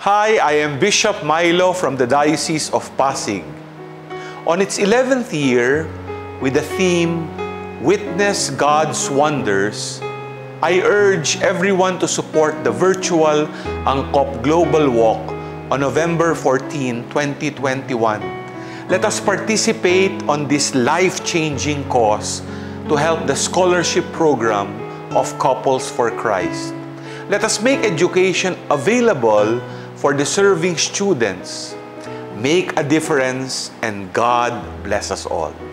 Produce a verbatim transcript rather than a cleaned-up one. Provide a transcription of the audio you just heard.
Hi, I am Bishop Mylo from the Diocese of Pasig. On its eleventh year, with the theme, Witness God's Wonders, I urge everyone to support the virtual Angkop Global Walk on November fourteenth, twenty twenty-one. Let us participate on this life-changing cause to help the scholarship program of Couples for Christ. Let us make education available for deserving students. Make a difference, and God bless us all.